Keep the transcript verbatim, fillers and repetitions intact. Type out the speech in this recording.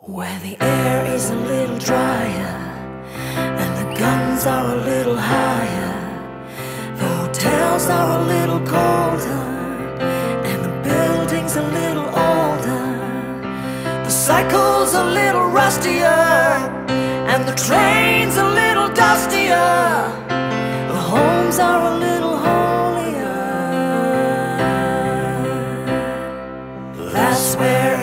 Where the air is a little drier and the guns are a little higher, the hotels are a little colder and the buildings a little older, the cycle's a little rustier and the train's a little dustier, the homes are a little holier. That's where